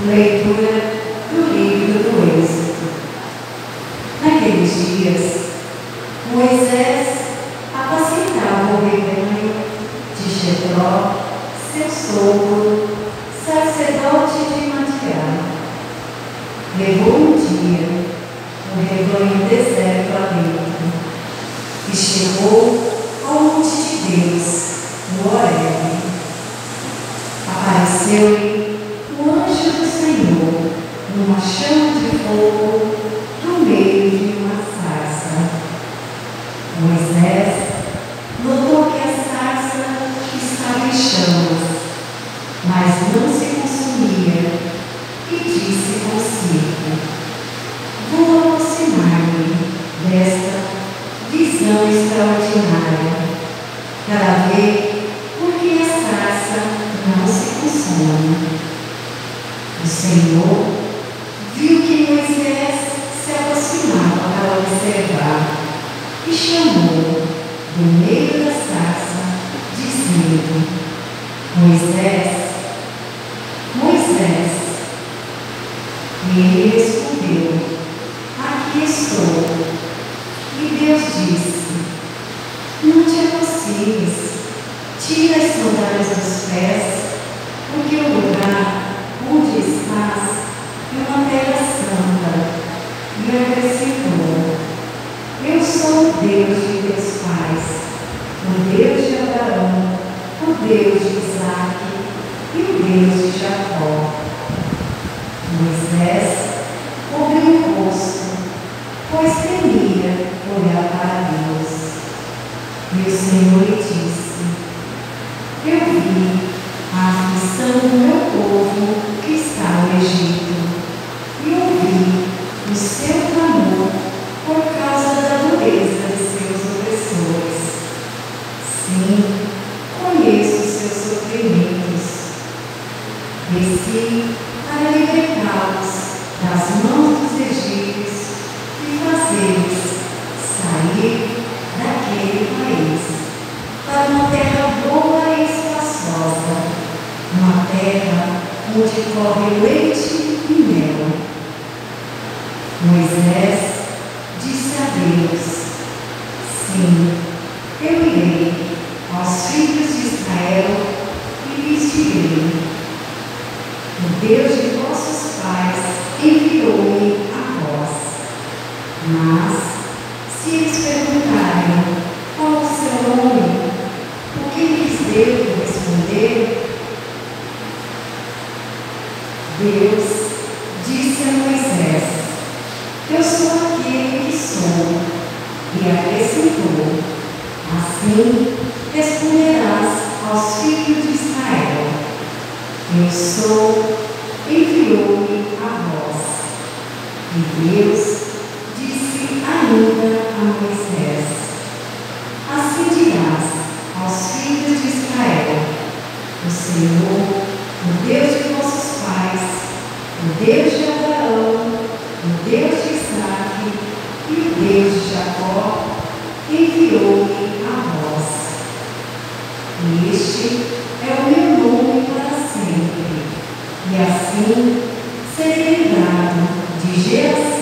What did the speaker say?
Leitura do livro do Êxodo. Naqueles dias, Moisés apacentava o rebanho de Jetró, seu sogro, sacerdote de Madiá. Levou um dia o rebanho deserto adentro e chegou ao monte de Deus, no Horebe. Apareceu-lhe o anjo do Senhor numa chama de fogo no meio de uma sarça. Moisés notou que a sarça estava em chamas, mas não se consumia, e disse consigo: vou aproximar-me desta visão extraordinária para ver por que a sarça não se consome. O Senhor viu que Moisés se aproximava para observar e chamou do meio da sarça, dizendo: Moisés, Moisés. E ele respondeu: aqui estou. E Deus disse: não te aproximes, tira as sandálias dos pés, porque o lugar onde estás é uma terra santa. E acrescentou: eu sou o Deus de teus pais, o Deus de Abraão, o Deus de Isaque e o Deus de Jacó. Moisés cobriu o rosto, pois temia olhar para Deus. E o Senhor lhe disse: eu vi a aflição do meu povo que está no Egito, e ouvi o seu clamor por causa da dureza de seus opressores. Sim, conheço os seus sofrimentos. Desci para libertá-los das mãos dos egípcios e fazê-los sair daquele país para uma terra boa e espaçosa, uma terra onde corre leite e mel. Moisés disse a Deus: sim, eu irei aos filhos de Israel e lhes direi: o Deus de vossos pais enviou-me a vós. Mas, se eles perguntarem qual o seu nome, o que lhes devo responder? Deus disse a Moisés: eu sou aquele que sou. E acrescentou: assim responderás aos filhos de Israel: eu sou, enviou-me a vós. E Deus disse ainda a Moisés: assim dirás aos filhos de Israel: o Senhor, o Deus de vossos pais, o Deus de Abraão, o Deus de Isaque e o Deus de Jacó, enviou-me a vós. E este é o meu nome para sempre, e assim serei lembrado de geração